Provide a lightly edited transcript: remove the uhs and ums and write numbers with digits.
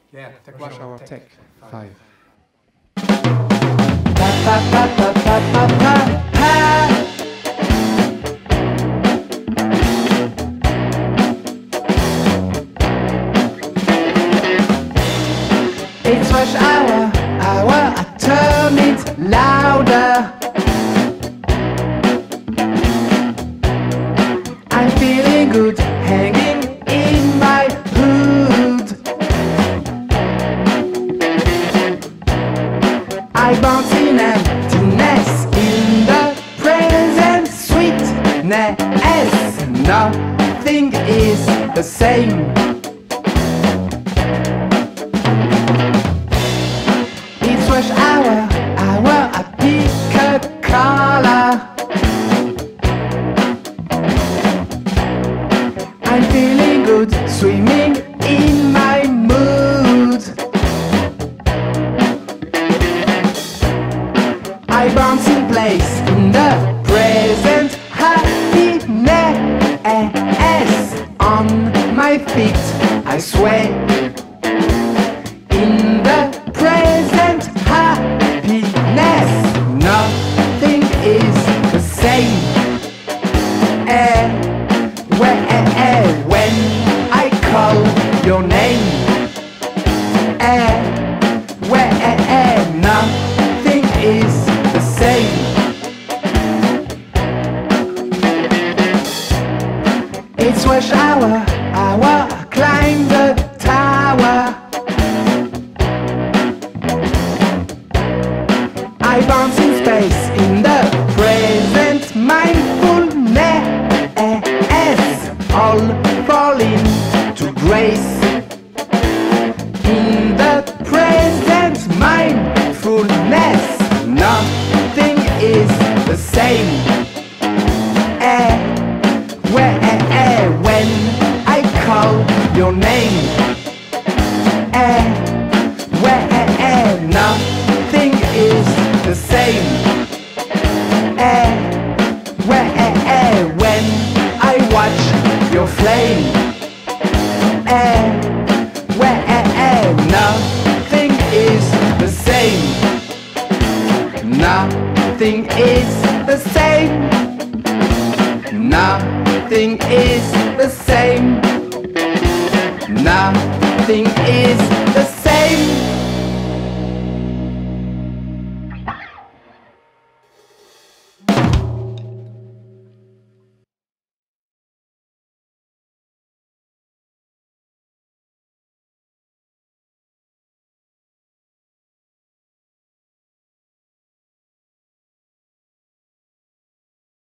Yeah, Rush Hour Tech 5. It's rush hour, I turn it louder. I'm feeling good, hanging in my hood. I bounce in emptiness in the present sweetness. Nothing is the same. It's rush hour, I pick a color. I'm feeling good, swimming in my mood. I bounce in place in the present happiness. On my feet I sway in the present happiness. Nothing is the same. When I call your name, nothing is the same. It's rush hour, I climb the tower. I bounce in space in the present mindfulness. All falling to grace in the present mindfulness. Nothing is the same. When I call your name, nothing is the same. When I watch your flame, nothing is the same. Nothing is the same. Nothing is the same. Nothing is the same.